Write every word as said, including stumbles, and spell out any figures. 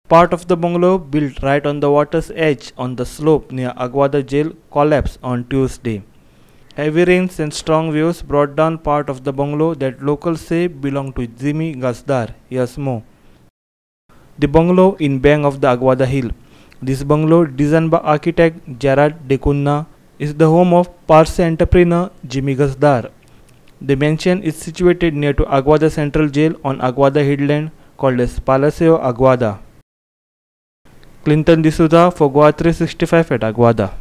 Part of the bungalow, built right on the water's edge on the slope near Aguada jail, collapsed on Tuesday. Heavy rains and strong waves brought down part of the bungalow that locals say belonged to Jimmy Gazdar years more. The bungalow in bank of the Aguada hill. This bungalow, designed by architect Gerard Decunha, is the home of Parsi entrepreneur Jimmy Gazdar. The mansion is situated near to Aguada Central Jail on Aguada Headland, called as Palacio Aguada. Clinton D'Souza for Goa three sixty-five at Aguada.